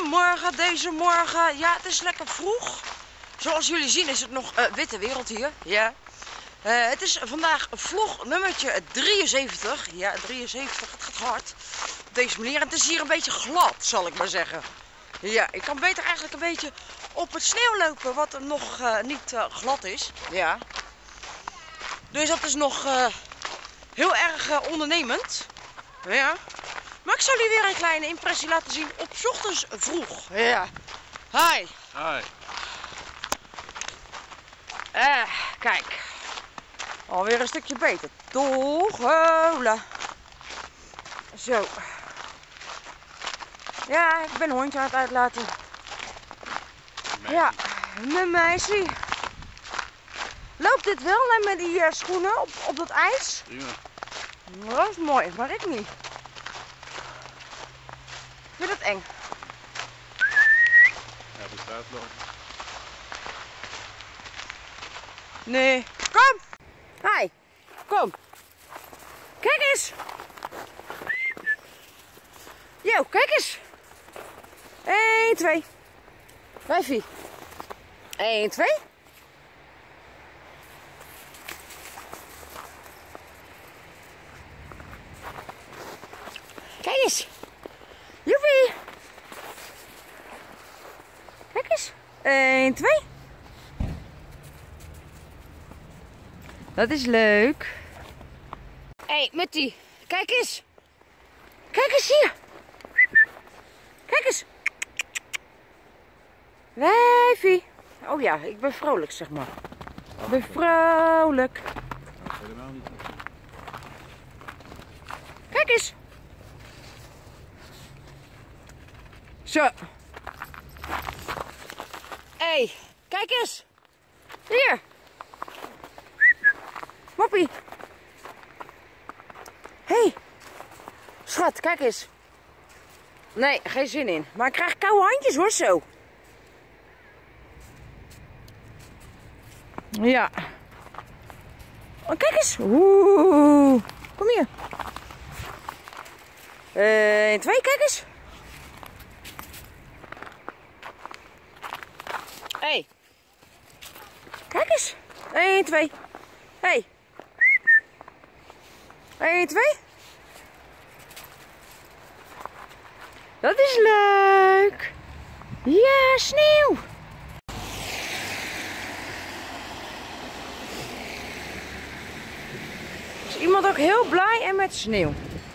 Goedemorgen, deze morgen. Ja, het is lekker vroeg. Zoals jullie zien is het nog witte wereld hier. Ja. Het is vandaag vlog nummertje 73. Ja, 73, het gaat hard. Op deze manier. En het is hier een beetje glad, zal ik maar zeggen. Ja, ik kan beter eigenlijk een beetje op het sneeuw lopen, wat er nog niet glad is. Ja. Dus dat is nog heel erg ondernemend. Ja. Maar ik zal jullie weer een kleine impressie laten zien op 's ochtends vroeg. Ja. Hi. Hi. Kijk. Alweer een stukje beter. Toch, hola. Zo. Ja, ik ben een hondje aan het uitlaten. Ja, mijn meisje. Loopt dit wel met die schoenen op dat ijs? Prima. Dat is mooi, maar ik niet. Ik vind het eng. Ja, op de straat lopen. Nee. Kom! Hi. Kom. Kijk eens. Yo, kijk eens. 1, 2. Wijfie. 1, 2. Kijk eens. Joepie. Kijk eens. 1, 2. Dat is leuk. Hé, Muttie. Kijk eens. Kijk eens hier. Kijk eens. Wijfie. Oh ja, ik ben vrolijk, zeg maar. Ik ben vrolijk. Dat is helemaal niet. Kijk eens. Zo. Hé, kijk eens. Hier. Moppie. Hé. Schat, kijk eens. Nee, geen zin in. Maar ik krijg koude handjes hoor, zo. Ja. Oh, kijk eens. Oeh. Kom hier. 1, 2, kijk eens. Hé. Kijk eens. 1, 2. Hé. 1, 2. Dat is leuk. Ja, sneeuw. Is iemand ook heel blij en met sneeuw?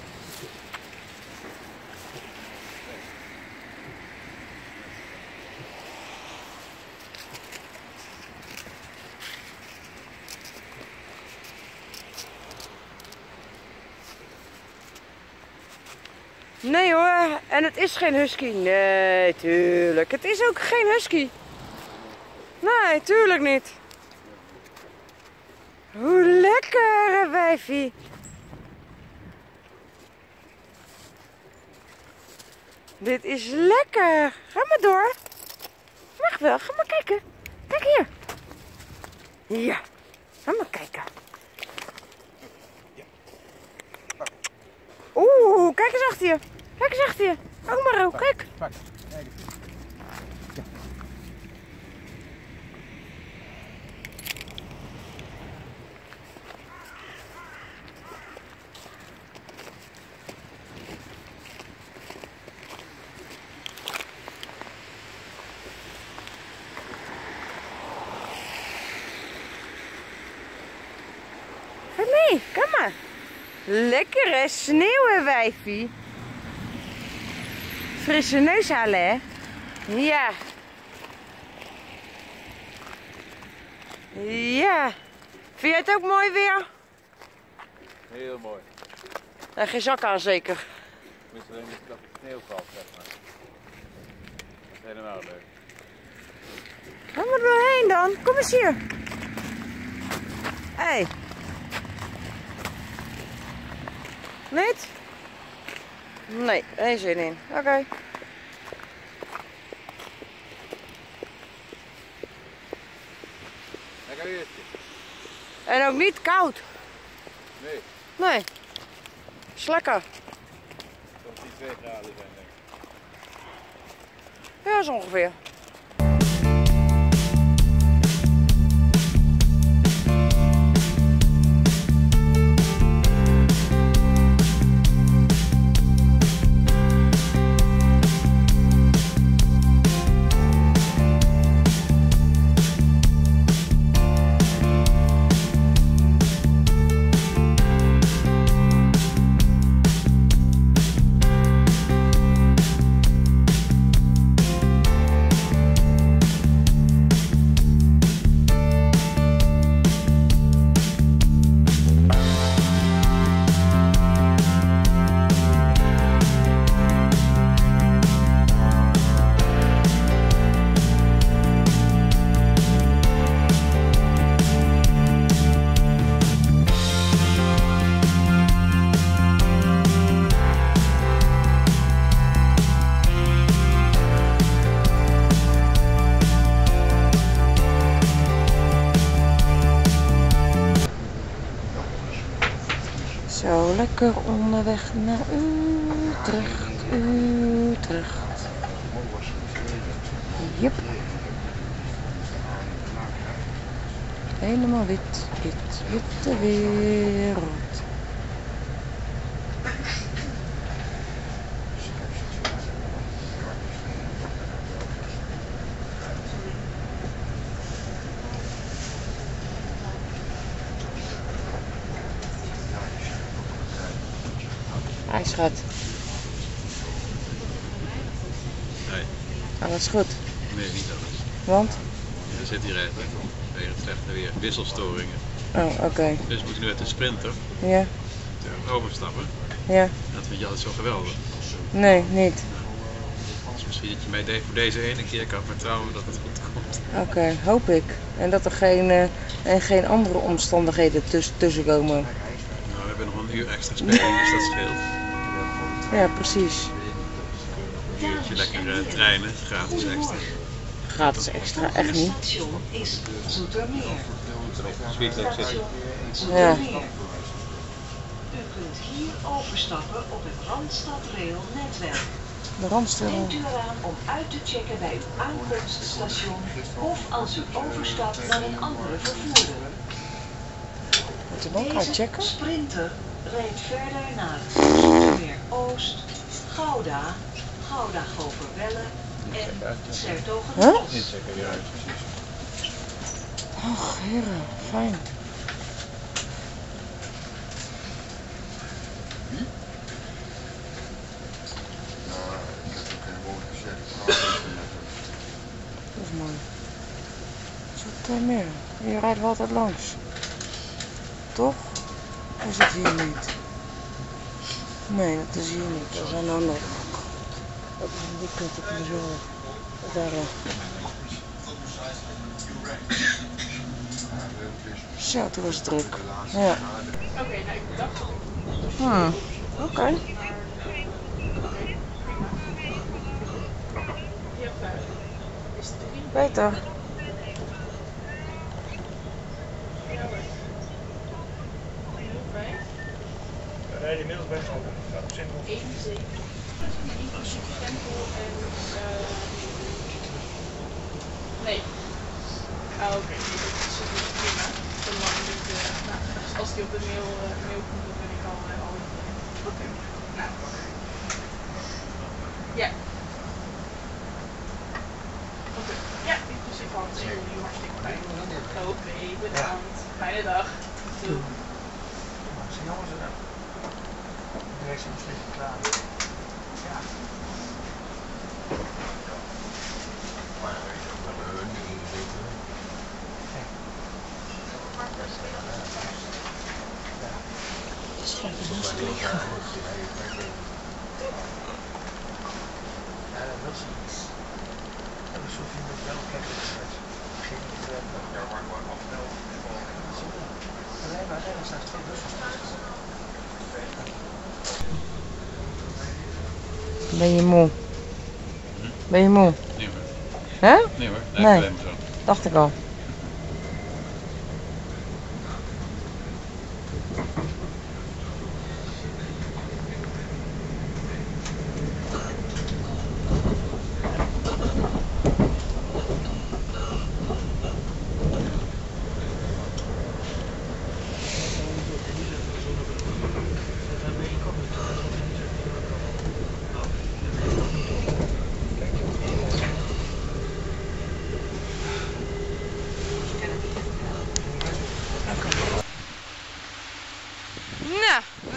Nee hoor, en het is geen husky. Nee, tuurlijk. Het is ook geen husky. Nee, tuurlijk niet. Hoe lekker, wijfie. Dit is lekker. Ga maar door. Mag wel, ga maar kijken. Kijk hier. Ja, ga maar kijken. Oeh, kijk eens achter je. Kijk eens achter je. Ook maar ook, kijk. Pak. Ga mee, kom maar. Lekkere sneeuw, hè, wijfie. Frisse neus halen, hè? Ja. Ja. Vind jij het ook mooi weer? Heel mooi. En geen zak aan, zeker. Tenminste alleen dat het sneeuw valt, zeg maar. Dat is helemaal leuk. Ga maar doorheen dan. Kom eens hier. Hé. Hey. Niet? Nee, geen zin in. Oké. Lekker weertje. En ook niet koud. Nee, Nee. Is lekker. dat die 2 graden zijn, denk ik. Ja, zo ongeveer. Zo, lekker onderweg naar Utrecht, Utrecht. Jep. Helemaal wit, witte wereld. Hij schat. Nee. Alles goed. Nee, niet alles. Want? Er zit hier even weer het slechte weer. Wisselstoringen. Oh, oké. Dus we moeten nu met de sprinter Ja, overstappen. ja. Dat vind je altijd zo geweldig. Nee, niet. Dus misschien dat je mij voor deze ene keer kan vertrouwen dat het goed komt. Oké, hoop ik. En dat er geen andere omstandigheden tussen komen. Nou, we hebben nog een uur extra spelen, dus dat scheelt. Ja, precies. Een uurtje lekker treinen, gratis extra. Gratis extra, echt niet. Station is Zoetermeer. Sweet ook zitten. Ja. U kunt hier overstappen op het Randstad Rail netwerk. De Randstad. Denkt u eraan om uit te checken bij uw aankomststation of als u overstapt naar een andere vervoerder. Moet hem ook uitchecken? Deze sprinter rijdt verder naar Zoetermeer Oost, Gouda, Gouda-Goverwelle en Sertogenbosch. Niet zeker weer uit. Och, heren, fijn. Dat is mooi. Zoetermeer. Hier rijden we altijd langs. Toch? Of is het hier niet? Nee, dat is hier niet. Dat is aan de andere kant. Dat is aan die kant op de zo. Daar. Zo, toen was het druk. Ja. Oké. Beter. Nee, inmiddels ben ik zo. Op zich nog. Nee. Ah, oké. Dat is prima. Zolang als die op de mail komt, dan ben ik al Oké. Nou. Ja. Oké. Ja, dus ik had het jullie hartstikke fijn. Oké, bedankt. Fijne dag. Doei. Ze jongens er dan. Direct zijn slecht klaar. Ja. Ja, dat wil ze niet. Dat is zo vind ik wel kijken straks. Geen ja, maar afbel. Alleen maar er staan twee bussen. Ben je moe? Ben je moe? Nee hoor. Hè? Nee hoor, Nee. alleen maar zo. Dacht ik al.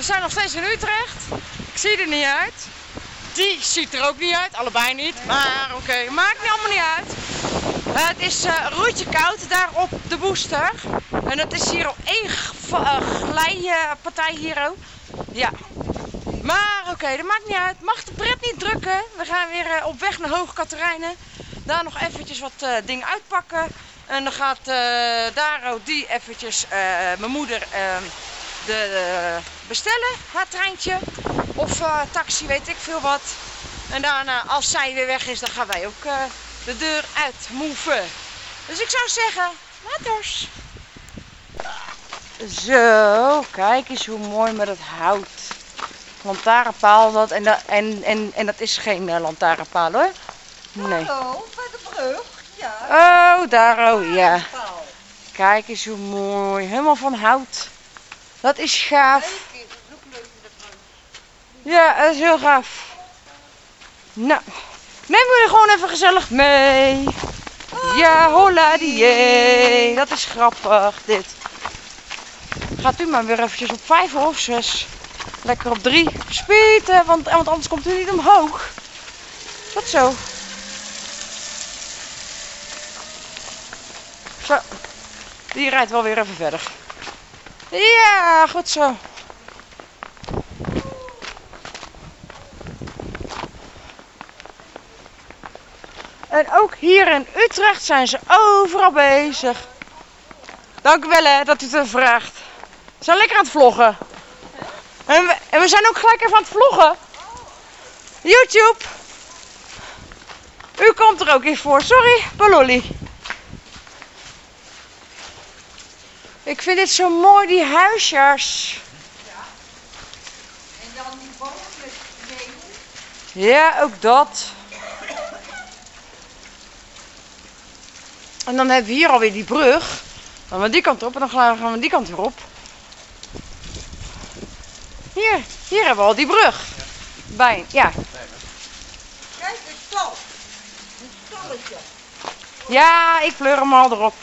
zijn nog steeds in Utrecht. Ik zie er niet uit. Die ziet er ook niet uit, allebei niet. Maar oké, maakt niet allemaal niet uit. Het is roetje koud daar op de booster. En het is hier op één glijpartij hier ook. Ja. Maar oké, dat maakt niet uit. Mag de pret niet drukken. We gaan weer op weg naar Hoge Catharijnen. Daar nog eventjes wat dingen uitpakken. En dan gaat Daro die eventjes mijn moeder bestellen, haar treintje. Of taxi, weet ik veel wat. En daarna, als zij weer weg is, dan gaan wij ook de deur uit moven. Dus ik zou zeggen, laters. Zo, kijk eens hoe mooi met het hout. Lantaarnpaal dat en dat is geen lantaarnpaal hoor. Nee. Hallo, bij de brug. Ja. Oh, Daro, ja. Kijk eens hoe mooi. Helemaal van hout. Dat is gaaf. Ja, dat is heel gaaf. Nou, neem jullie gewoon even gezellig mee. Ja, hola die. Dat is grappig dit. Gaat u maar weer eventjes op 5 of 6. Lekker op 3. Spieten, want anders komt u niet omhoog. Tot zo. Zo. Die rijdt wel weer even verder. Ja, goed zo. En ook hier in Utrecht zijn ze overal bezig. Dank u wel hè, dat u het even vraagt. We zijn lekker aan het vloggen. En we zijn ook gelijk even aan het vloggen. YouTube. U komt er ook in voor. Sorry, Balolly. Ik vind dit zo mooi, die huisjes. Ja. En dan die boom met neem. Ja, ook dat. En dan hebben we hier alweer die brug. Dan gaan we die kant op en dan gaan we die kant weer op. Hier hebben we al die brug. Ja. Kijk, een stal. Een stalletje. Ja, ik pleur hem al erop.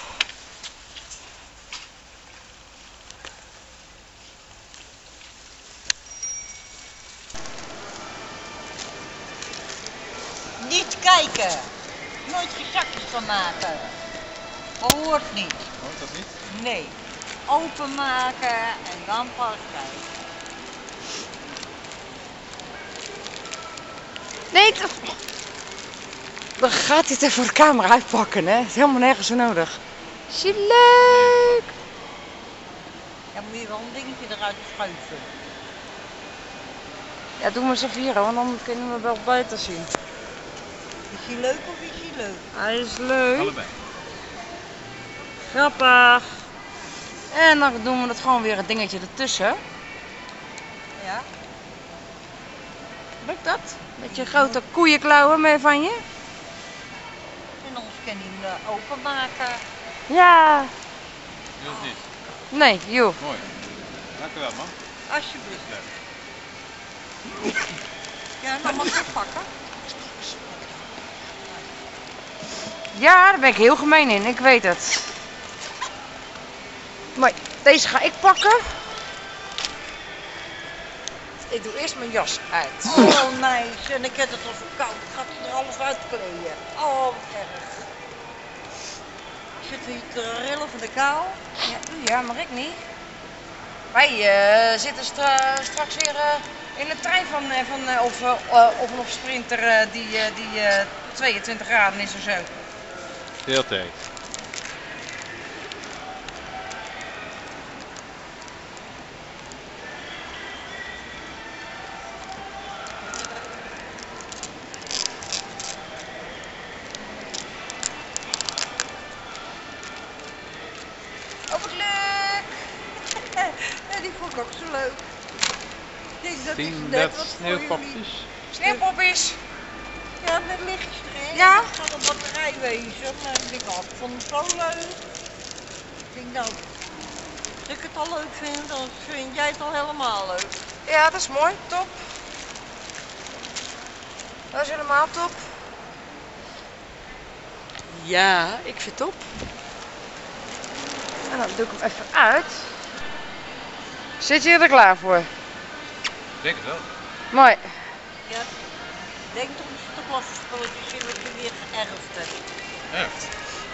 Niet kijken. Nooit gezakjes van maken. Dat hoort niet. Hoort dat niet? Nee. Openmaken en dan pas kijken. Nee, dan gaat hij het even voor de camera uitpakken, hè? Het is helemaal nergens zo nodig. Is je leuk? Dan moet je wel een dingetje eruit schuiven. Ja, doe maar z'n vieren, want dan kunnen we wel buiten zien. Is hij leuk of is hij leuk? Hij is leuk. Allebei. Grappig. En dan doen we het gewoon weer een dingetje ertussen. Ja. Lukt dat? Met je grote koeienklauwen mee van je? En anders kan hij hem openmaken. Ja. Nu of niet? Nee, joh. Mooi. Dank u wel man. Alsjeblieft. Ja, dan mag ik pakken. Ja, daar ben ik heel gemeen in, ik weet het. Maar deze ga ik pakken. Ik doe eerst mijn jas uit. Oh meisje, en ik heb het al zo koud. Ik ga het er alles uitkleden. Oh, wat erg. Zit hier te rillen van de kou? Ja, maar ik niet. Wij zitten straks weer in een trein of een sprinter die 22 graden is of zo. Veel tijd. Oh, wat leuk! Ja, die vond ik ook zo leuk. Kijk, dat is Zien net dat wat voor jullie. sneeuwpopjes? Sneeuwpopjes. Ja, met lichtjes erin. Ja. Het gaat een batterij wezen. Maar ik denk, oh, ik vond het zo leuk. Ik denk, nou, als ik het al leuk vind, dan vind jij het al helemaal leuk. Ja, dat is mooi. Top. Dat is helemaal top. Ja, ik vind het top. En dan doe ik hem even uit. Zit je er klaar voor? Denk het wel. Mooi. Ja. Denk toch eens de klassenspulletjes in wat je weer geërfd hebt. Echt?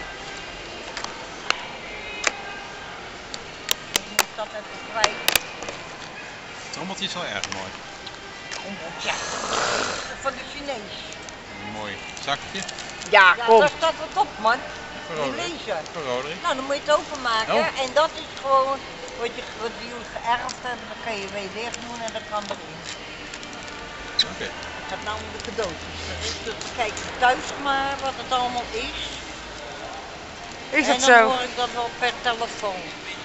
Ik moet dat even kwijt. Het trommeltje is wel erg mooi. Ja. Van de Chinees. Een mooi zakje. Ja, Ja, kom. daar staat wat op, man. Voor Die Roderick. lezen. Voor Roderick. Nou, dan moet je het openmaken. Oh. En dat is gewoon wat jullie geërfd hebben. Dan kan je weer dicht doen en dat kan erin. Oké. Het gaat nou om de cadeautjes. Dus we kijken thuis maar wat het allemaal is. Is en dat dan zo? hoor ik dat wel per telefoon.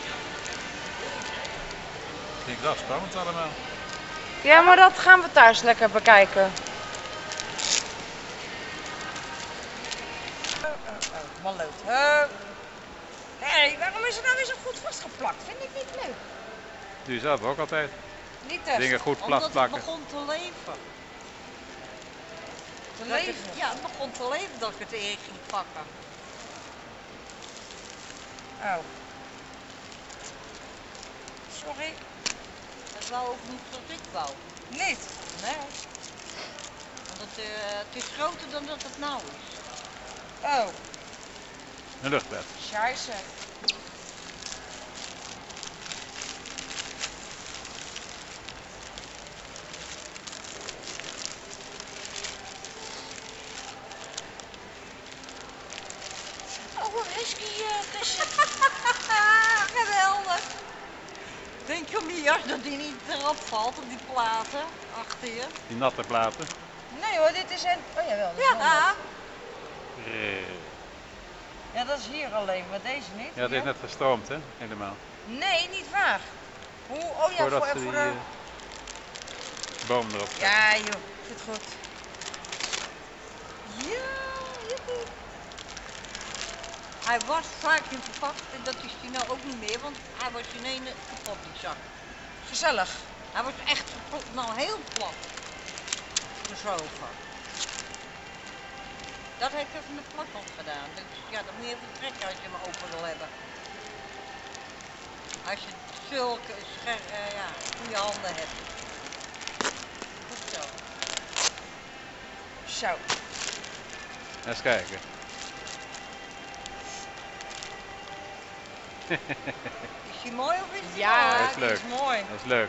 Vind ik wel spannend allemaal. Ja, maar dat gaan we thuis lekker bekijken. Wat leuk. Hé, waarom is het nou weer zo goed vastgeplakt? Vind ik niet leuk. Doe je zelf ook altijd. Niet echt. Dingen goed Omdat plat het plakken. begon te leven. Te Dat leven. ja, het begon te leven dat ik het erin ging pakken. Oh. Sorry. Dat wou ook niet wat ik wou. Niet. Nee. Want het is groter dan dat het nou is. Oh. Een luchtbed. Scheisse. Oh, een husky tussen. Geweldig. Denk je om je jas dat die niet erop valt op die platen achter je? Die natte platen. Nee hoor, dit is een... Oh jawel, dat is wel Ja. wat. Eh, Ja, dat is hier alleen, maar deze niet. Ja, het is Hier. net gestroomd, hè? Helemaal. Nee, niet waar. Hoe? Oh ja, Voordat voor, ze voor die de... boom erop zetten. Ja joh, zit goed. Ja, joepie. Hij was vaak in verpakt en dat is hij nou ook niet meer, want hij was in één kapot die zak. Gezellig. Hij was echt nou heel plat. Gezogen. Dat heeft even een plak op gedaan. Dus ja, dan moet je even trekken als je hem open wil hebben. Als je zulke goede handen hebt. Goed zo. Zo. Eens kijken. Is hij mooi of is hij Ja, mooi? Dat is die leuk. is mooi. Dat is leuk.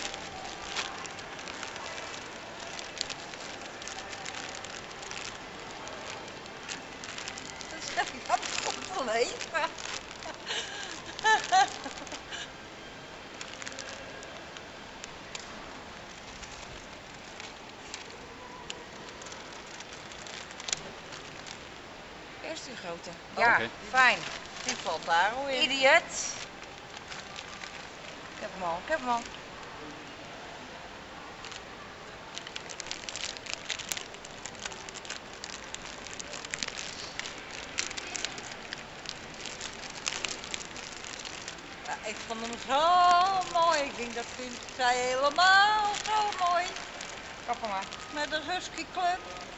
Dat komt te leven. Eerst die grote. Ja, Oké. fijn. Die valt daar al in. Idiot. Ik heb hem al, ik heb hem al. Ja, ik vond hem zo mooi. Ik denk dat vindt zij helemaal zo mooi. Kap hem maar. Met een husky club.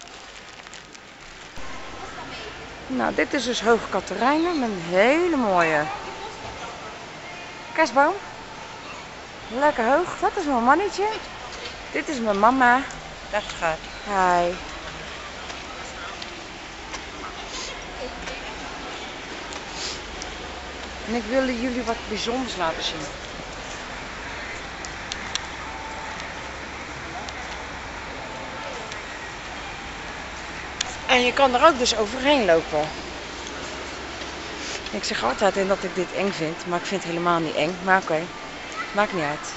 Nou, dit is dus Hoog Katerijnen met een hele mooie kerstboom. Lekker hoog. Dat is mijn mannetje. Dit is mijn mama. Dat gaat. Hi. En ik wilde jullie wat bijzonders laten zien. En je kan er ook dus overheen lopen. Ik zeg altijd dat ik dit eng vind, maar ik vind het helemaal niet eng. Maar oké, maakt niet uit.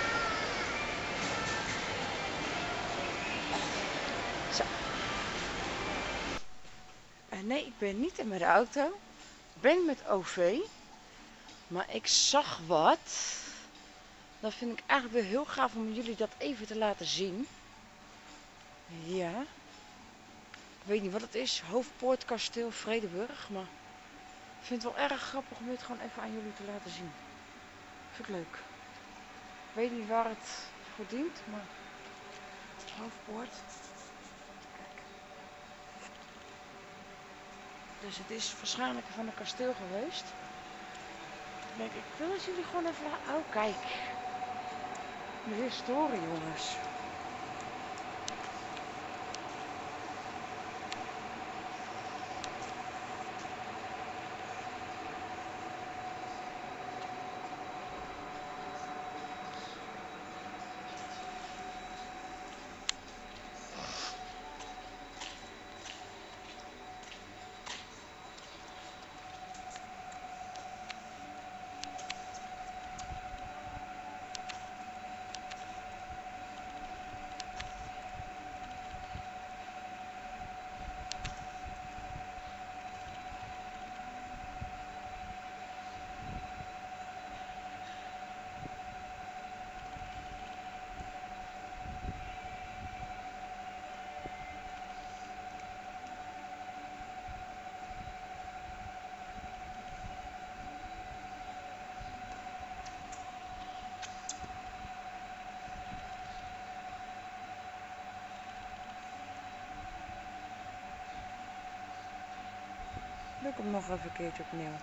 Zo. Nee, ik ben niet met de auto. Ik ben met OV. Maar ik zag wat. Dat vind ik eigenlijk wel heel gaaf om jullie dat even te laten zien. Ja. Ik weet niet wat het is. Hoofdpoort Kasteel Vredenburg. Maar ik vind het wel erg grappig om dit gewoon even aan jullie te laten zien. Vind ik leuk. Ik weet niet waar het voor dient, maar Hoofdpoort. Kijk. Dus het is waarschijnlijk van een kasteel geweest. Kijk, ik wil het jullie gewoon even laten. Oh, kijk. Weer storen, jongens. Doe ik hem nog even een keertje opnieuw.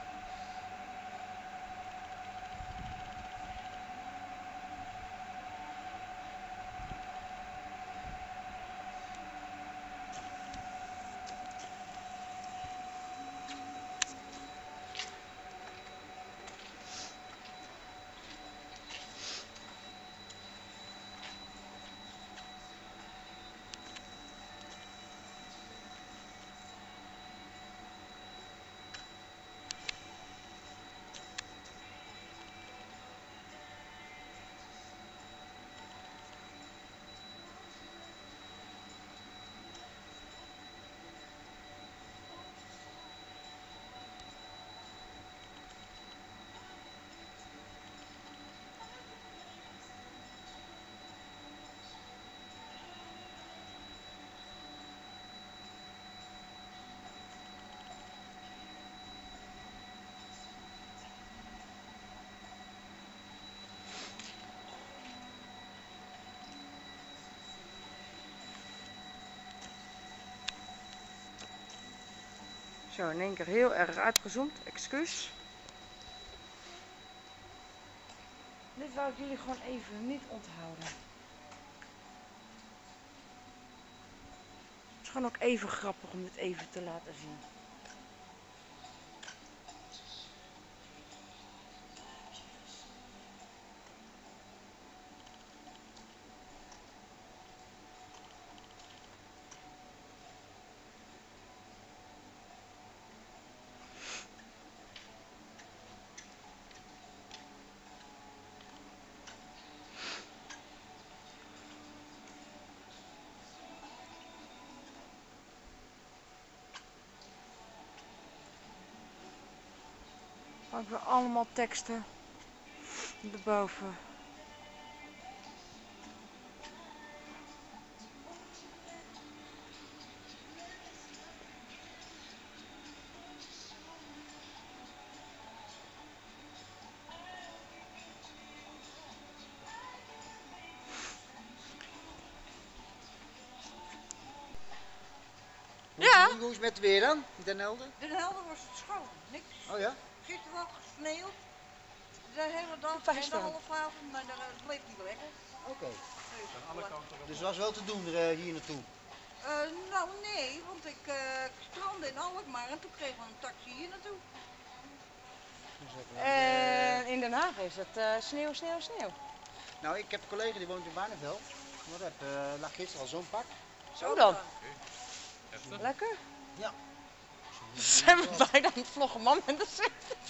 Zo, in één keer heel erg uitgezoomd. Excuus. Dit wou ik jullie gewoon even niet onthouden. Het is gewoon ook even grappig om dit even te laten zien. Ook weer allemaal teksten erboven. Ja. Hoe is het met het weer dan, Den Helder? Den Helder was het schoon, niks. Oh ja? Gisteren wel gesneeuwd. De hele dag en de 50. halve avond, maar dat bleef niet lekker. Oké. Dus, Dus er was wel te doen hier naartoe. nou nee, want ik strandde in Alkmaar en toen kregen we een taxi hier naartoe. En in Den Haag is het sneeuw, sneeuw, sneeuw. Nou, ik heb een collega die woont in Barneveld. Maar daar lag gisteren al zo'n pak. Zo dan. Heftig. Lekker. Ja. Zijn we bijna aan het vloggen, man, en dat is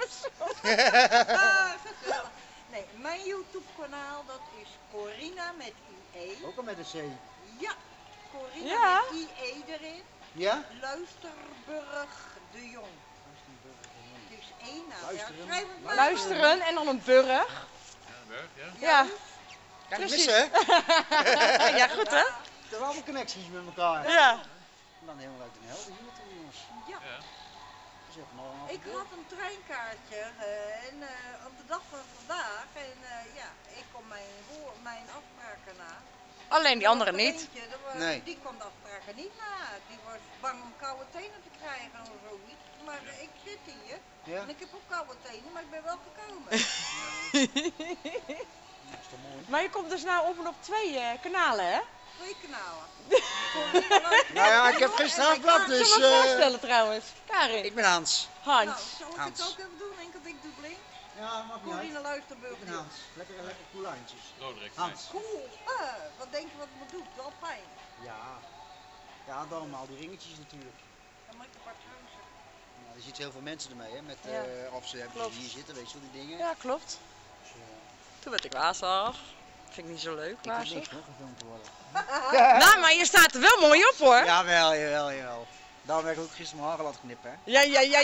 Gezellig. Nee, mijn YouTube kanaal dat is Corina met IE. Ook al met een C. Ja, Corina Ja. met IE erin. Ja? Luisterburg de Jong. Het is één naam. Luisteren. Ja, schrijf het maar. Luisteren en dan een burg. Berg, ja? Ja. Kan je Precies. missen, hè? Ja, goed hè? Er zijn allemaal connecties met elkaar. Ja. En dan helemaal uit Den Helder hier naartoe, jongens. Ja. Ja. Dat is even allemaal Ik had een treinkaartje en, op de dag van vandaag en ja, ik kom mijn afspraken na. Alleen die andere Er was er niet. eentje, Nee. die kwam de afspraken niet na. Die was bang om koude tenen te krijgen of zoiets. Maar ik zit hier Ja? en ik heb ook koude tenen, maar ik ben wel gekomen. Dat is toch mooi? Maar je komt dus nou op en op 2 kanalen, hè? 2 kanalen. Nou ja, ik heb geen strafblad, dus... Zullen we me voorstellen trouwens? Karin. Ik ben Hans. Hans. Nou, zal ik Hans. het ook even doen? Enkel ik doe blink. Ja, mag niet uit. Corine Luisterburg. Ik ben Hans. Lekker cool lijntjes. Roderick. Hans. Cool. Wat denk je wat het me doet? Wel pijn. Ja. Ja, dan al die ringetjes natuurlijk. Dan moet ik een paar kruisen. Nou, er zitten heel veel mensen ermee, hè. Met, Ja. of ze hebben Klopt. hier zitten, weet je wel, die dingen. Ja, klopt. Dus, Toen werd ik wazig. Vind ik niet zo leuk, ik heb wazig. niks hoor, gefilmd te worden. Nou, maar je staat er wel mooi op, hoor. Jawel. Daarom heb ik ook gisteren mijn haren laten knippen, hè. Ja.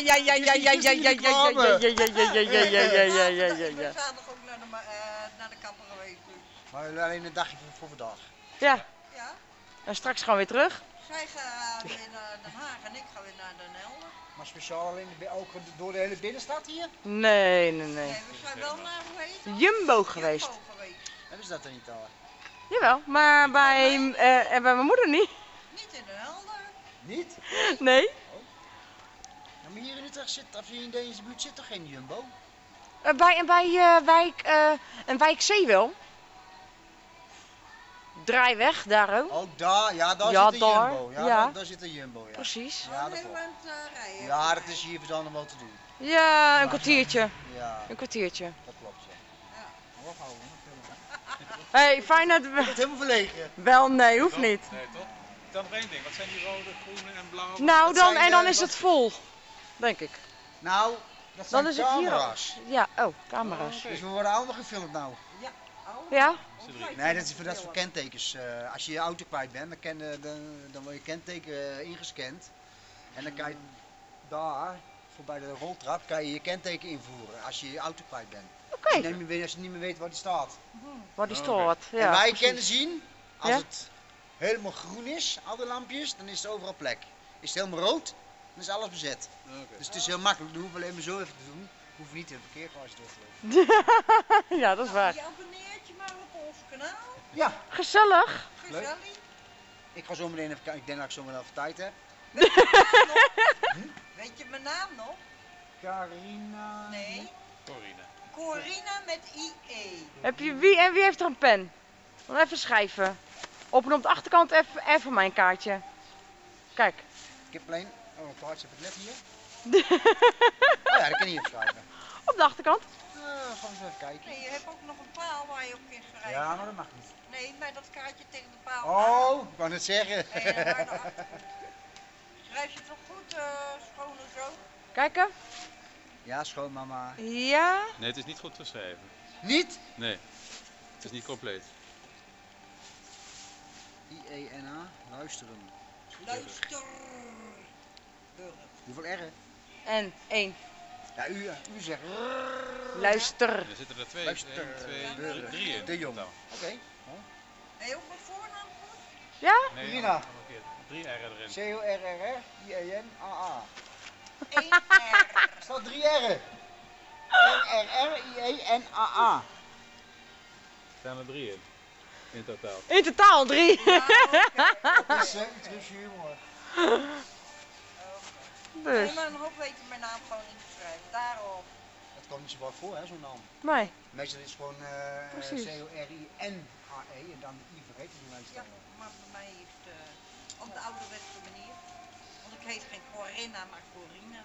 Ik ben zaterdag ook naar de kapper geweest. Dus. Maar alleen een dagje voor vandaag. Ja, Ja. en straks gaan we weer terug. Zij gaan weer naar Den Haag en ik ga weer naar Den Helder. Maar speciaal alleen ook door de hele binnenstad hier? Nee. Nee, we zijn wel naar, hoe heet het? Jumbo geweest. Jumbo geweest. Hebben ze dat er niet al? Jawel, maar bij mijn moeder niet. Niet in Den Helder. Niet? Nee. Ja, maar hier in Utrecht zit, of hier in deze buurt zit toch geen Jumbo? Bij wijk C wel. Draaiweg, daar ook. Ook daar, ja, daar Ja, zit een daar. Jumbo. Ja, Ja. daar zit een Jumbo, ja. Precies. Ja, dat heel klopt. aan het rijden. Ja, dat is hier dan nog wel te doen. Ja, een kwartiertje. Ja, Een kwartiertje. dat klopt, ja. Ja. Ophouden, Hey, fijn dat Ik we... word helemaal verlegen. Wel, nee, hoeft niet. Nee, toch? Dan nog één ding. Wat zijn die rode, groene en blauwe? Nou, Dat zijn, en dan eh, is het vol. Denk ik. Nou, dat zijn Dan is het hier al. camera's. Ja, oh, camera's. Dus we worden allemaal gefilmd nou. Ja? Nee, dat is voor dat soort kentekens. Als je je auto kwijt bent, dan word je kenteken ingescand. En dan kan je daar, voorbij de roltrap, kan je je kenteken invoeren als je je auto kwijt bent. Oké. Als je niet meer weet waar die staat. Waar die Oh, staat. En Ja, wij precies. kunnen zien, als Ja? het helemaal groen is, al de lampjes, dan is er overal plek. Is het helemaal rood, dan is alles bezet. Oké. Dus het is heel makkelijk, dan hoeven we alleen maar zo even te doen. We hoeven niet in het parkeergarage door te lopen. Ja, dat is waar. Je abonneert je maar op ons kanaal. Ja, Gezellig. Gezellig. ik ga zo meteen even kijken. Ik denk dat ik zo meteen even tijd heb. Weet je mijn naam nog? Carina. Nee. Corine. Corina met IE. Heb je wie heeft er een pen? Dan even schrijven. Op en op de achterkant even mijn kaartje. Kijk. Ik heb alleen. Oh, het kaartje heb ik net hier. Oh ja, dat kan je hier schrijven. Op de achterkant. Gaan we eens even kijken. Nee, je hebt ook nog een paal waar je op kunt schrijven. Ja, maar dat mag niet. Nee, bij dat kaartje tegen de paal. Oh, ik wou net zeggen. En daar naar achter. Schrijf je het toch goed, schoon en zo? Kijken. Ja, schoonmama. Ja. Nee, het is niet goed geschreven. Niet? Nee. Het is niet compleet. I-E-N-A, luisteren. Luister. Hoeveel R'en? En 1. Ja, u zegt. Luister. Er zitten er 2, Luister. 1, 2, 3 in. De Jong. totaal. Oké. Heb je ook mijn voornaam goed? Ja? Nee, Corina. nog een keer. 3 R'en erin. C-O-R-R-R-I-E-N-A-A. 1 R. Er staat 3 R'en. R-R-I-E-N-A-A. Er staan er 3 in. In totaal. In totaal 3. Dat is Utrechtse humor. Dus. Nee, maar een hoop weten mijn naam gewoon niet te schrijven. Daarom. Het komt niet zo vaak voor, hè, zo'n naam. Nee. Meestal is het gewoon Precies. C-O-R-I-N-A-E en dan I vergeten die meestal. Ja, maar bij mij is het op de ouderwetse manier. Want ik heet geen Corina, maar Corina.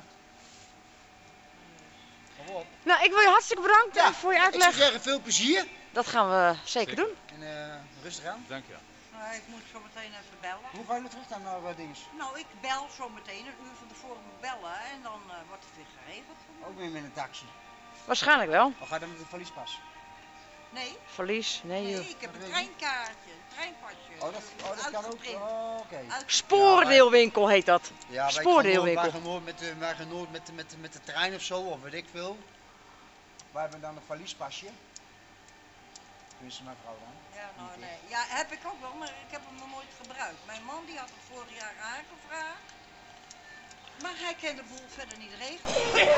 Kom op. Nou, ik wil je hartstikke bedanken voor je Ik zou uitleg. zeggen, veel plezier Dat gaan we zeker doen. en rustig aan. Dank je wel. Nou, ik moet zo meteen even bellen. Hoe ga je terug dan naar dinges? Nou, ik bel zo meteen, een uur van tevoren moet bellen en dan wordt het weer geregeld. Ook weer met een taxi. Waarschijnlijk wel. Of ga je dan met een valiespas? Nee, Verlies. Nee nee, joh. ik heb een treinkaartje, een treinpasje. Oh, dat kan ook. Uitgeprint. Oh, oké. Spoordeelwinkel heet dat. Ja, wij Spoordeelwinkel. gaan nooit met de trein of zo, of weet ik veel. Wij hebben dan een valiespasje. Tenminste, mijn vrouw dan. Ja, nou nee. Ja, heb ik ook wel, maar ik heb hem nog nooit gebruikt. Mijn man die had het vorig jaar aangevraagd. Maar hij kent de boel verder niet regelen.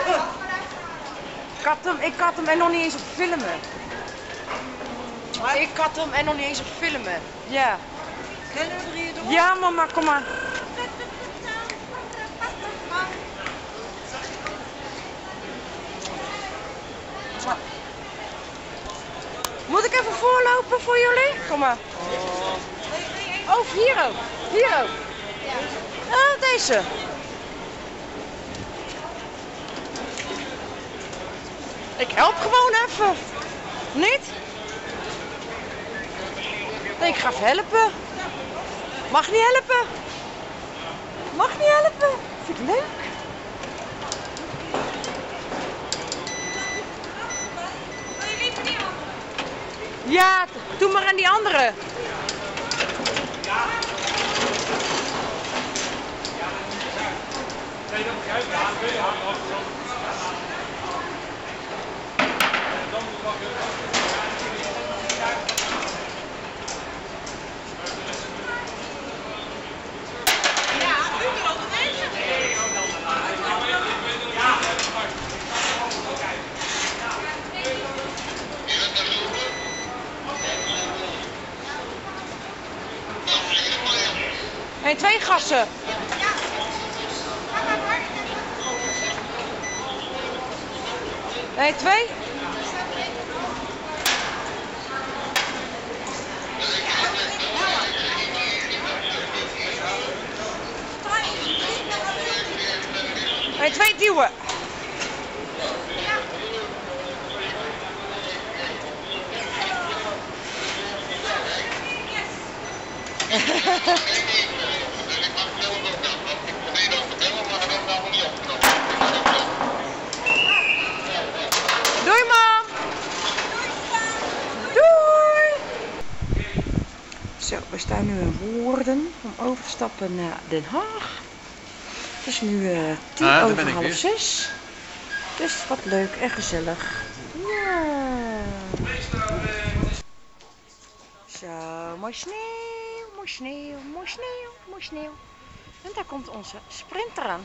Ik had hem en nog niet eens op filmen. Ik had hem en nog niet eens op filmen. Ja. Kennen we er hier door? Ja mama, kom maar. Moet ik lopen voor jullie? Kom maar. Oh, hier ook. Hier ook. Deze. Ik help gewoon even. Niet? Nee, ik ga even helpen. Mag niet helpen. Mag niet helpen. Vind ik leuk. Ja, doe maar aan die andere. En 2 gassen. Nee, 2. Nee, 2 duwen. Doei, mam. Doei. Zo, we staan nu in Woerden om over te stappen naar Den Haag. Het is nu 5:10. Dus wat leuk en gezellig. Ja. Zo, mooi sneeuw, mooi sneeuw, mooi sneeuw, mooi sneeuw. En daar komt onze sprinter aan.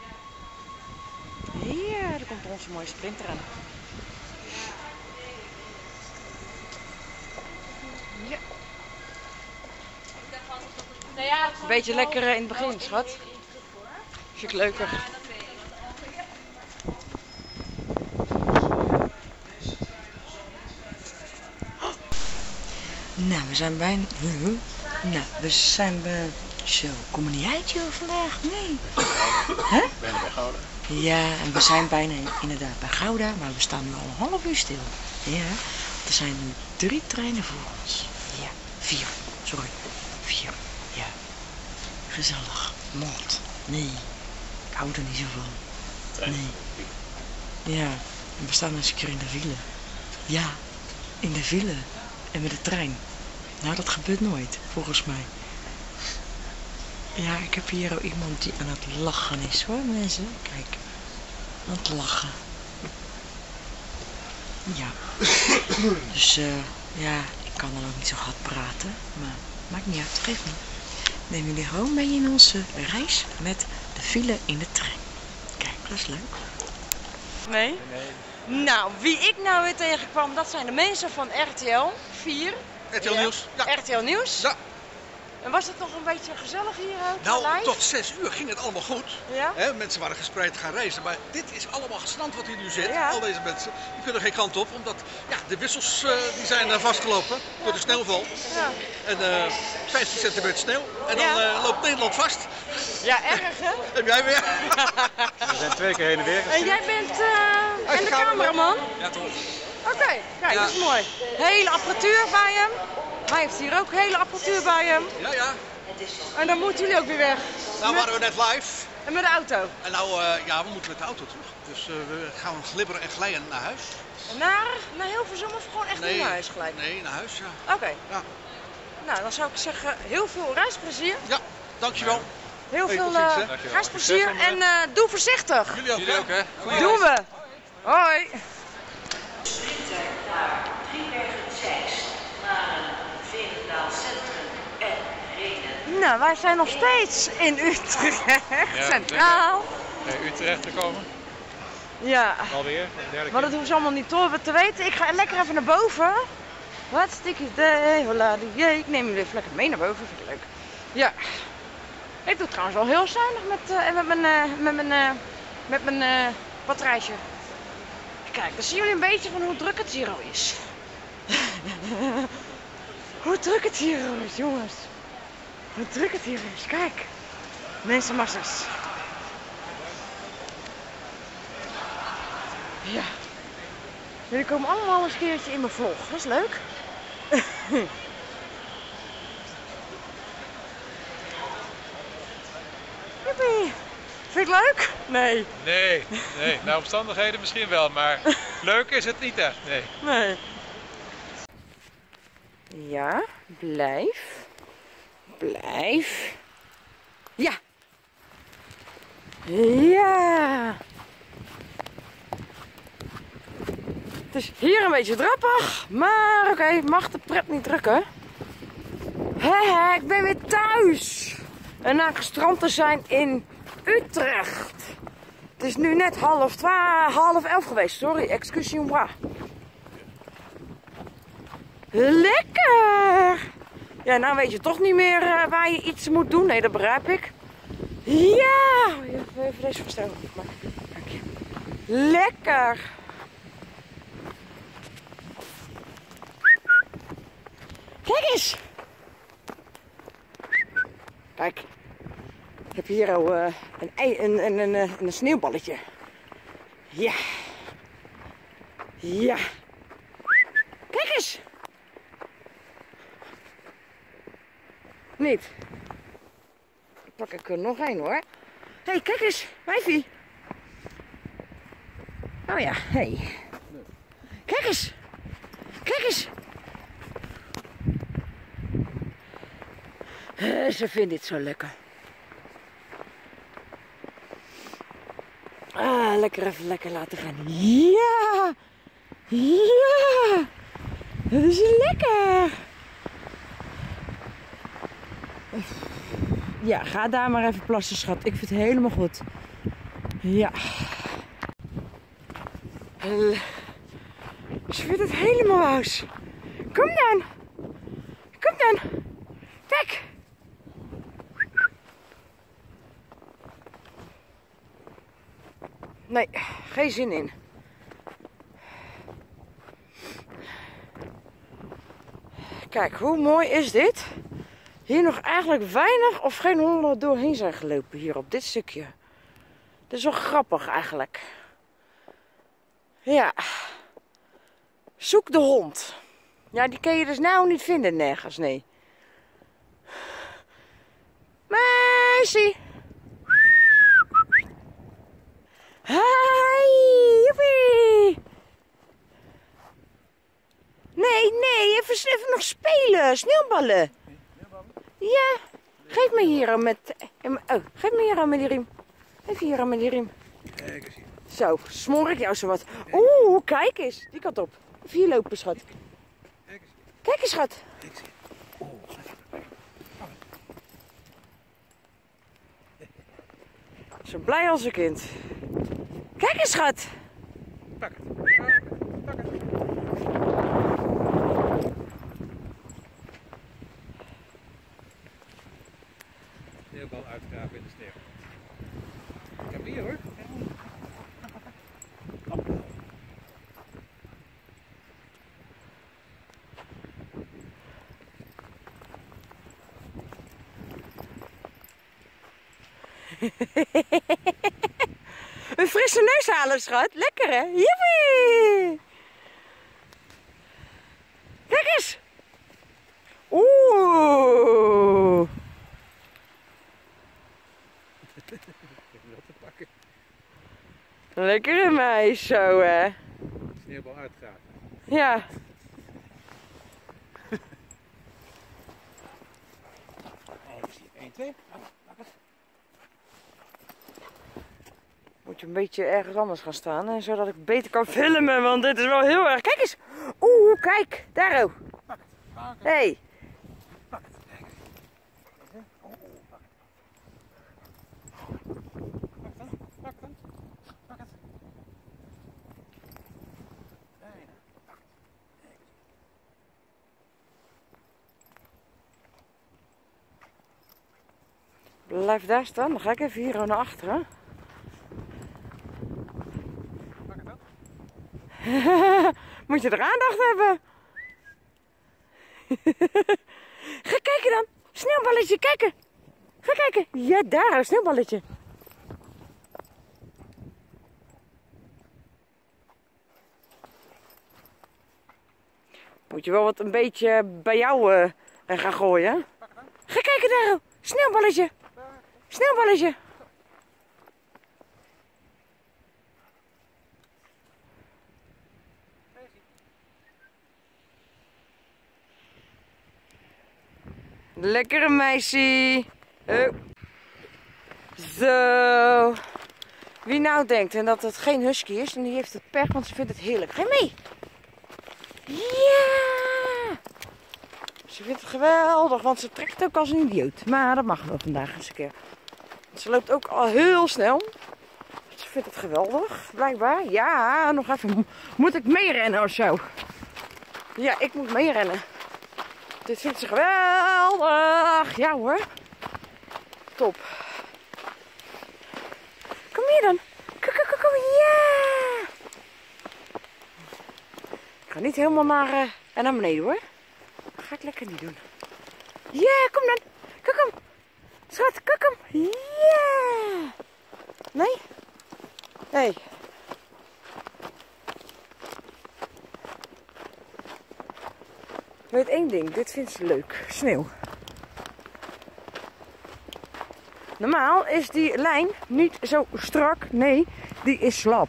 Ja, daar komt onze mooie sprinter aan. Ja. Een beetje lekker in het begin, schat. Vind ik leuker. Nou, we zijn bijna... Nou, we zijn bij... Zo, kom er niet uit joh vandaag? Nee. Hè? Bijna bij Gouda. Ja, en we zijn bijna inderdaad bij Gouda, maar we staan nu al een half uur stil. Ja, er zijn nu 3 treinen voor ons. Ja, 4. Sorry. 4. Ja. Gezellig. Mot. Nee. Ik hou er niet zo van. Nee. Ja, en we staan eens een keer in de file. Ja, in de file. En met de trein. Nou, dat gebeurt nooit, volgens mij. Ja, ik heb hier ook iemand die aan het lachen is hoor, mensen. Kijk, aan het lachen. Ja. Dus ja, ik kan dan ook niet zo hard praten, maar maakt niet uit, geeft niet. Neem jullie gewoon mee in onze reis met de file in de trein. Kijk, dat is leuk. Nee? Nou, wie ik nou weer tegenkwam, dat zijn de mensen van RTL 4. RTL Nieuws. Ja. RTL Nieuws? Ja. En was het nog een beetje gezellig hier ook? Nou, live? tot 6 uur ging het allemaal goed. Ja? Hè, mensen waren gespreid gaan reizen, maar dit is allemaal gestrand wat hier nu zit. Ja. Al deze mensen, die kunnen geen kant op, omdat ja, de wissels die zijn vastgelopen door de sneeuwval. Ja. En 15 centimeter sneeuw. En dan Ja. loopt Nederland vast. Ja, erg hè? Heb jij weer? We zijn 2 keer heen en weer. En jij bent en de cameraman? Ja, toch? Oké, kijk, Ja. dat is mooi. Hele apparatuur bij hem. Hij heeft hier ook hele apparatuur bij hem. Ja, ja. En dan moeten jullie ook weer weg. Nou Met- waren we net live. En met de auto. En nou, ja, we moeten met de auto terug. Dus we gaan glibberen en glijden naar huis. Naar Hilversum of gewoon echt niet naar huis gelijk? Nee, naar huis, ja. Oké. Ja. Nou, dan zou ik zeggen, heel veel reisplezier. Ja, dankjewel. Heel Hey, veel tot ziens, hè. Dankjewel. reisplezier en doe voorzichtig. Jullie ook, Jullie ook, hè? Doen we. Hoi. Sprinter naar Driebergen-Zeist, Maren, Veenendaal Centrum en Renen. Nou, wij zijn nog steeds in Utrecht, centraal. Bij Utrecht gekomen. Ja, Alweer. Derde maar dat hoeven ze allemaal niet te weten. Ik ga lekker even naar boven. Hartstikke idee, hola die jee. Ik neem jullie even lekker mee naar boven, vind ik leuk. Ja. Ik doe het trouwens wel heel zuinig met mijn batterijtje. Kijk, dan zien jullie een beetje van hoe druk het hier al is. Hoe druk het hier is, jongens. Hoe druk het hier is. Kijk. Mensenmassas. Ja. Jullie komen allemaal eens een keertje in mijn vlog. Dat is leuk. Joepie. Vind je het leuk? Nee. Nee, naar omstandigheden misschien wel, maar leuk is het niet echt, nee. Nee. Ja, blijf. Blijf. Ja. Ja. Het is hier een beetje drappig, maar oké, mag de pret niet drukken. Hé, ik ben weer thuis. En na gestrand te zijn in Utrecht. Het is nu net 10:30 geweest, sorry, excusez-moi. Lekker! Ja, nou weet je toch niet meer waar je iets moet doen. Nee, dat begrijp ik. Ja! Even deze verstellen. Dank je. Lekker! Kijk eens! Kijk. Ik heb hier al een sneeuwballetje. Ja. Ja. Kijk eens! Niet. Ik pak er nog één hoor. Hé, kijk eens, wijfie. Oh ja, hé. Kijk eens. Kijk eens. Ze vindt dit zo lekker. Ah, lekker even lekker laten gaan. Ja. Ja. Dat is lekker. Ja, ga daar maar even plassen, schat. Ik vind het helemaal goed. Ja. Ze vindt het helemaal wauws. Kom dan. Kom dan. Kijk. Nee, geen zin in. Kijk, hoe mooi is dit? Hier nog eigenlijk weinig of geen honden doorheen zijn gelopen hier op dit stukje. Dat is wel grappig eigenlijk. Ja. Zoek de hond. Ja, die kun je dus nou niet vinden nergens, nee. Meisje. Hi, joepie. Nee, even nog spelen. Sneeuwballen. Ja, geef me hier aan met... Oh, geef me hier aan met die riem. Even hier aan met die riem. Kijk eens hier. Zo, smoor ik jou zo wat. Oeh, kijk eens. Die kant op. Even hier lopen, schat. Kijk eens. Kijk eens, schat. Kijk eens hier. Zo blij als een kind. Kijk eens, schat. Pak het. Pak het. Pak het. Sneeuwbal uitgraven in de sneeuw. Ik heb hem hier hoor. Een frisse neus halen, schat. Lekker, hè? Jippie! Kijk eens! Oeh! Lekkere meis zo, hè? Sneeuwbal uitgraven. Ja. Even zien. 1, 2. Pak het. Moet je een beetje ergens anders gaan staan, hè, zodat ik beter kan filmen, want dit is wel heel erg... Kijk eens! Oeh, kijk! Daar ook! Pak het. Pak het. Hé! Hey. Pak het. Kijk eens. Oh, pak het. Pak het. Pak het. Pak het. Bijna. Pak het. Kijk eens. Blijf daar staan, dan ga ik even hier naar achteren. Pak het dan. Moet je er aandacht hebben? Ga kijken dan. Sneeuwballetje, kijken. Ga kijken. Ja, daar, een sneeuwballetje. Moet je wel wat een beetje bij jou gaan gooien. Ga kijken daar. Sneeuwballetje. Sneeuwballetje. Lekkere meisje. Zo. Wie nou denkt en dat het geen husky is, en die heeft het pech, want ze vindt het heerlijk. Ga je mee? Ja! Ze vindt het geweldig, want ze trekt ook als een idioot. Maar dat mag wel vandaag eens een keer. Ze loopt ook al heel snel. Ze vindt het geweldig, blijkbaar. Ja, nog even. Moet ik meerennen of zo? Ja, ik moet meerennen. Dit vindt ze geweldig. Ja hoor. Top. Kom hier dan. Kom, ja. Ik ga niet helemaal naar beneden hoor. Dat ga ik lekker niet doen. Ja, kom dan. Kom. Schat, kom. Ja. Nee? Nee. Weet één ding, dit vindt ze leuk. Sneeuw. Normaal is die lijn niet zo strak. Nee, die is slap.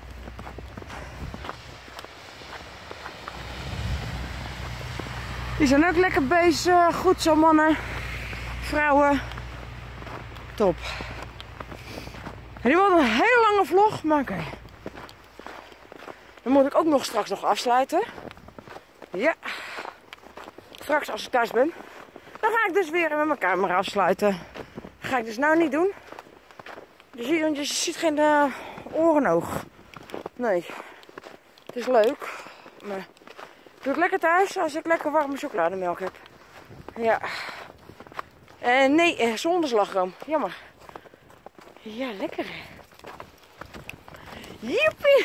Die zijn ook lekker bezig. Goed zo mannen. Vrouwen. Top. En die wordt een hele lange vlog. Maar oké. Dan moet ik ook nog straks afsluiten. Ja. Straks als ik thuis ben. Dan ga ik dus weer met mijn camera afsluiten. Dat ga ik dus nou niet doen. Je ziet geen orenoog. Nee. Het is leuk. Maar ik doe het lekker thuis als ik lekker warme chocolademelk heb. Ja. Nee, zonder slagroom. Jammer. Ja, lekker. Joepie.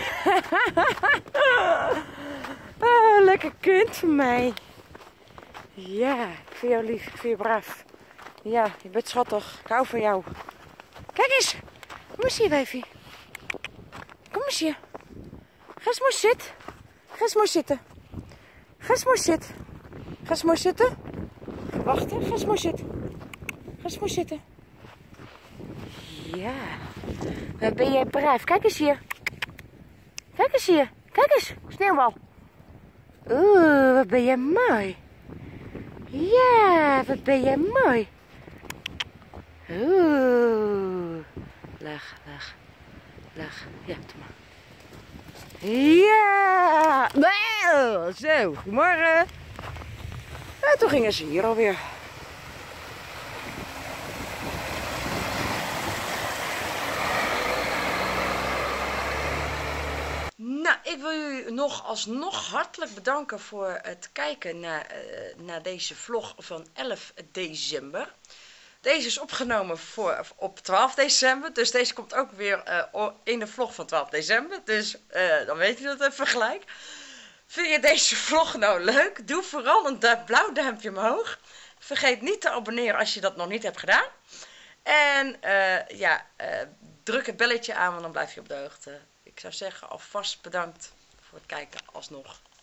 Lekker kind van mij. Ja, ik vind jou lief. Ik vind je braaf. Ja, je bent schattig. Ik hou van jou. Kijk eens. Kom eens hier, wijfie. Kom eens hier. Ga eens mooi zitten. Ga eens mooi zitten. Ga eens mooi zitten. Ga eens mooi zitten. Wacht, hè. Ga eens mooi zitten. Ga eens mooi zitten. Ja. Wat ben jij braaf. Kijk eens hier. Kijk eens hier. Kijk eens. Sneeuwbal. Oeh, wat ben jij mooi. Ja, wat ben jij mooi. Oeh. Lach. Ja, doe maar. Ja. Zo, goedemorgen. En toen gingen ze hier alweer. Nou, ik wil jullie alsnog hartelijk bedanken voor het kijken naar deze vlog van 11 december. Deze is opgenomen op 12 december, dus deze komt ook weer in de vlog van 12 december. Dus dan weet je dat even gelijk. Vind je deze vlog nou leuk? Doe vooral een blauw duimpje omhoog. Vergeet niet te abonneren als je dat nog niet hebt gedaan. En druk het belletje aan, want dan blijf je op de hoogte. Ik zou zeggen alvast bedankt voor het kijken alsnog.